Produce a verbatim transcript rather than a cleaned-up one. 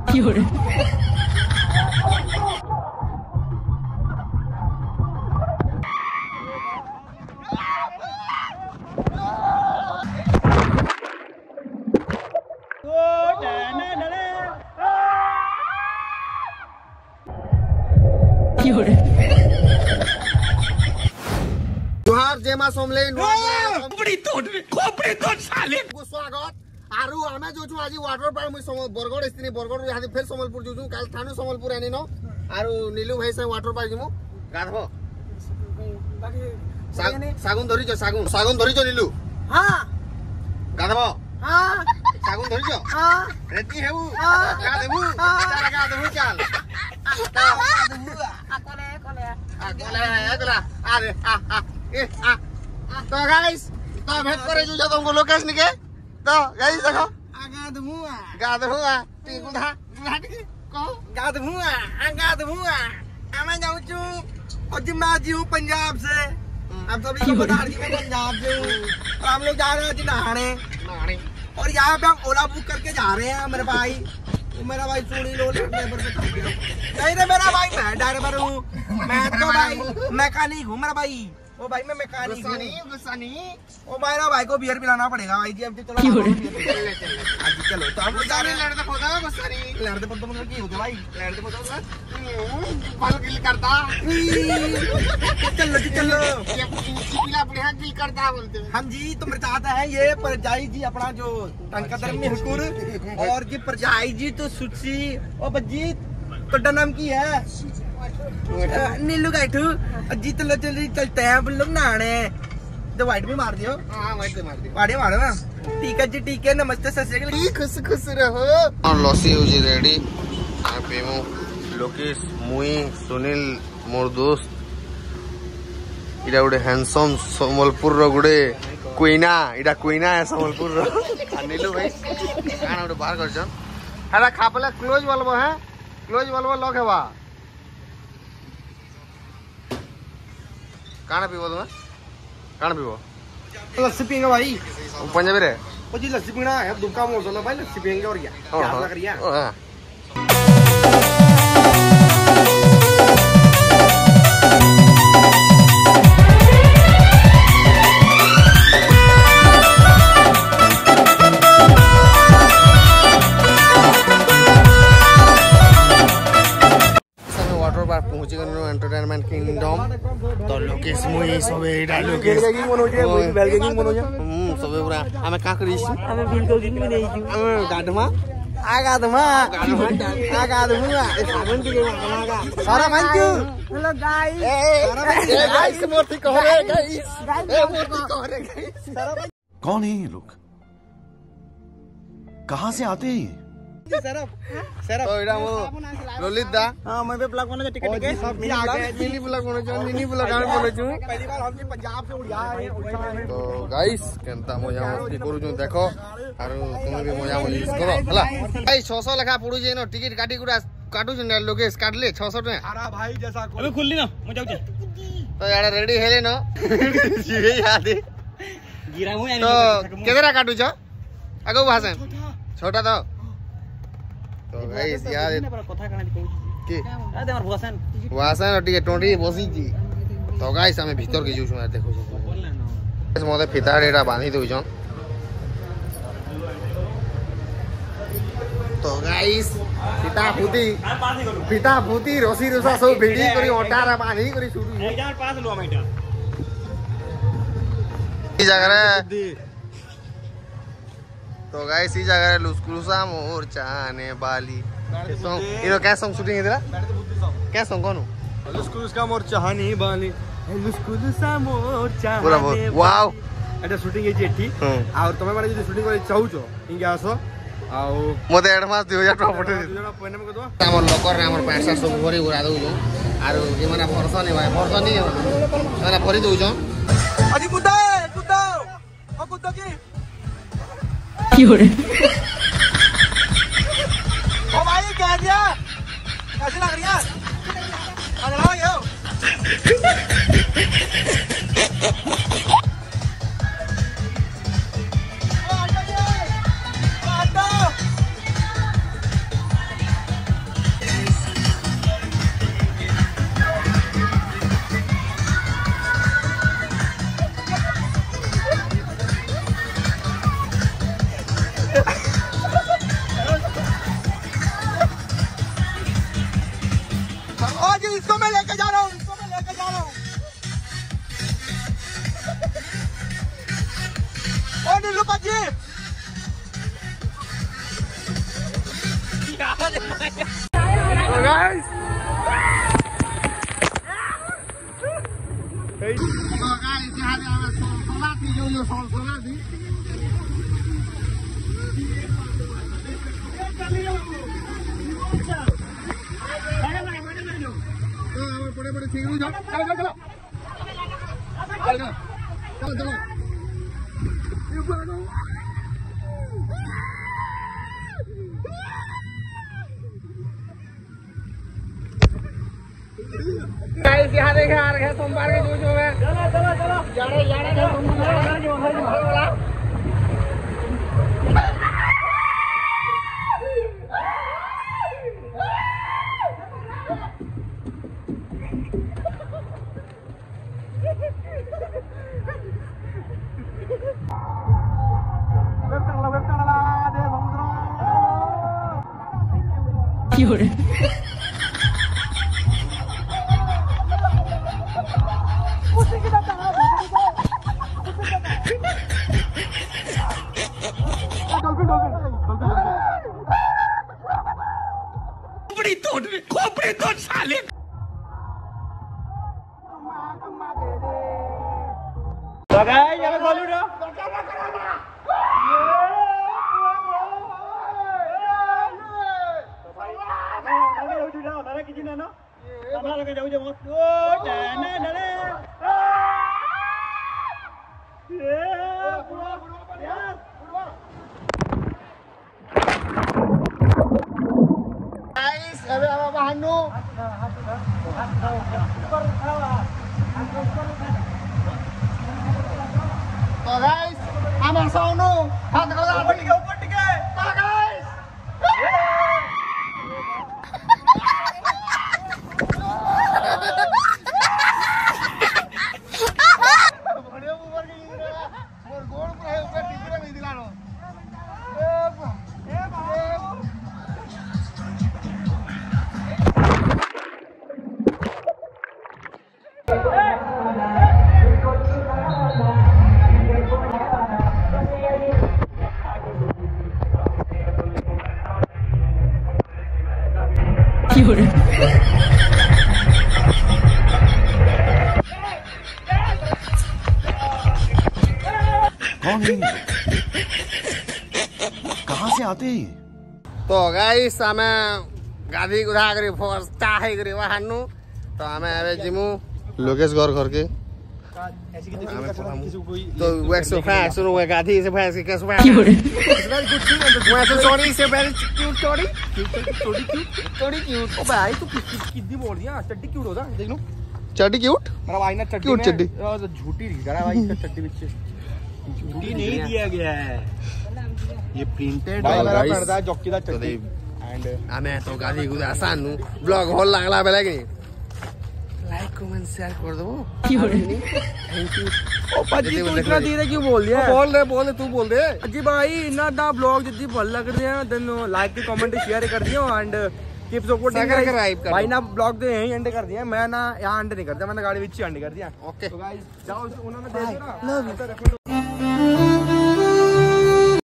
जोहार जय मां सोमलेन खोपड़ी तोड़ खोपड़ी तोड़ साले को स्वागत आरु हमें जो छु आज वाटर पार्क मुई सम बरगड़ स्थिनी बरगड़ रे हाथी फेर समलपुर जो छु काल थानु समलपुर आनी न आरु नीलू भाई से वाटर पार्क जिमु गाधबो सागुन धरि छ सागुन सागुन धरि छ नीलू हां गाधबो हां सागुन धरि छ हां रेडी हेबु गाधबु चल गाधबु चल आकोले कोले आकोले आकोला अरे आ आ ए आ तो गाइस तो भेट करे जो तुमको लोकेशन के तो गाइस देखो गाधबुआ गाधबुआ टिकुधा को गाधबुआ गाधबुआ मैं जाऊं छु अजमा जी हूं पंजाब से आप सभी को बता रही मैं पंजाब से हूं और हम लोग जा रहे हैं नहाने नहाने और यहाँ पे हम ओला बुक करके जा रहे हैं मेरे भाई मेरा भाई सुनी लो ड्राइवर पे नहीं रे मेरा भाई मैं ड्राइवर हूँ मैं तो भाई मैकेनिक हूँ मेरा भाई ओ भाई मैं मैकेनिक हूँ गुस्सा नहीं ओ मेरा भाई को बियर पिलाना पड़ेगा भाई जी अब चलो चलो तो हम जा रहे हैं लड़ते पोता गुस्सा नहीं लड़ते पोता मतलब की होता भाई लड़ते पोता बाल गिल करता चलो चलो ये पिला बढ़िया गिल करता बोलते हैं हम जी तो मेरे चाहता है ये परजाई जी अपना जो टंका धर्म में हुकुर और जी परजाई जी तो सुची ओ बज्जी तो नाम की है नीलू गाइठू जी तो चल चलते हैं हम लोग नहाने तो वाइट भी मार दियो हाँ वाइट भी मार दियो वाइट मारो ना ठीक है जी ठीक है नमस्ते सत श्री अकाल खुश खुश रहो और लस्सी हो जी रेडी आ पेमु लोकेश मुई सुनील मोर दोस्त इडा गुडे हैंडसम संबलपुर रो गुडे क्वीना इडा क्वीना है संबलपुर रो नीलू भाई काना गुडे बाहर करछन हला खापला क्लोज वालबो है क्लोज वालबो लॉक हेबा काना पीबो तुम काना पीबो लस्सी पीएंगे भाई पंजाबी रे ओ जी लस्सी पीना है दुका मौसम भाई लस्सी पीएंगे और क्या क्या लग रही है एंटरटेनमेंट किंगडम तो लोकेश मुई सबे इडा लोकेश बेलगिंग मनो जे बेलगिंग मनो जे हम सबे पूरा हमें का करिस हमें बिलगिंग में नहीं छु हम गाधमा आ गाधमा गाधमा आ गाधमा सावन के गागा सारा मंजू हेलो गाइस सारा गाइस मूर्ति कह रे गाइस ए मूर्ति कह रे गाइस कौन है ये लोग कहां से आते हैं सरफ सरफ तो इडा मो ललित दा हां मैं भी ब्लॉग बना टिकट टिकट सब मिनी ब्लॉग मिनी ब्लॉग बना छु मिनी ब्लॉग आने बोले छु पहली बार हम पंजाब से उड़िया है तो गाइस केनता मजा मस्ती करू छु देखो आरो तुम भी मजा मस्ती करो हला भाई छह सौ लेखा पड़ू जे न टिकट काटी गुडा काटू छु लोकेश काट ले छह सौ टका अरे भाई जैसा अबे खुलली ना मैं जाऊ तो यार रेडी हेले न ये याद है गिरा हूं तो केदरा काटू छ आगो भाषण छोटा तो तो गाइस यार कथा काना के के आ दे हमर वासन वासन टिके टोंडी बसी जी तो गाइस हमें भीतर के जुछु देखो छ मोदे फितार एटा बांधी दउ छ तो गाइस फिता फुती फिता फुती रसी रसा सब भिडी करी ओटारा बांधी करी शुरू एक हजार पास लो मेटा ई जगह रे तो गाइस ई जगह रे लुस्कुलुसा मोर चाने बाली सॉन्ग इनो क्या सॉन्ग शूटिंग इधर क्या सॉन्ग कोन लुस्कुलुसा मोर चाहनी बाली लुस्कुलुसा मोर चाहने पूरा वाओ एटा शूटिंग हे जेठी और तमे माने जे शूटिंग करे चाहू छो इंगे आसो आउ मोते एडवांस दो हज़ार टका पठे दो पेमेंट को दो हमर लोकर रे हमर पैसा सब भरी उड़ा दउ जो आरो जे माने फरसा नै भाई फरसा नै माने भरी दउ जो अजी कुदा कुदा ओ कुदा की क्यों रे ओ भाई क्या दिया कैसे लग रही है आ जाओ यो ओ नीलू पाजी तो गाइस तो गाइस यहाँ पे सोलह थी जो जो सोलह थी बड़े बड़े ठीक चलो चलो चलो चलो चलो गाइस यहाँ देखे आ रहे हैं सोमवार के जूझ में चलो चलो चलो जाड़े जाड़े के सोमवार जो है वाला Fiore. खोपड़ी तोड़ खोपड़ी तोड़ साले लगाए यहाँ पे बोलू ना Guys, ada apa Hanu? तो गाइस हम सोनू हाथ को ऊपर टिके ऊपर टिके तो गाइस बड़े ऊपर की और गोल पर ऊपर टिके में दिलानो ए ए Fiore. कौन है ये? कहाँ से आते हैं ये? तो गाइस आमे गाड़ी गुधा करी फोर्स चाहे करी वाहनु तो आमे आवे जिमु लोकेश घर घर के तो वैक्स फैक्स सुनो वे गाड़ी से फैक्स के कैसे Fiore. मैं तो सॉरी से वेरी क्यूट सॉरी थोड़ी क्यूट थोड़ी क्यूट ओ भाई तू कितनी बोल दिया चड्डी क्यूट होता देख लो चड्डी क्यूट मेरा भाई ना चड्डी क्यूट चड्डी झूठी दिखा भाई इसका चड्डी पीछे झूठी नहीं दिया गया है ये प्रिंटेड वाला पर्दा है जॉकी दा चड्डी एंड हमें तो गाड़ी गुदा सानू ब्लॉग होल लागला बेला कि लाइक कमेंट शेयर कर दो Fiore. थैंक यू ओ पाजी तू इतना धीरे क्यों बोल दिया बोल दे बोल दे तू बोल दे जी भाई इतना दा ब्लॉग जितनी भल लग रहे हैं देन लाइक के कमेंट शेयर कर दियो एंड कीप सपोर्टिंग भाई ना ब्लॉग दे यहीं एंड कर दिया मैं ना यहाँ एंड नहीं कर दिया मैंने गाड़ी विच एंड कर दिया ओके तो गाइस जाओ उन्होंने दे दिया ना लव यू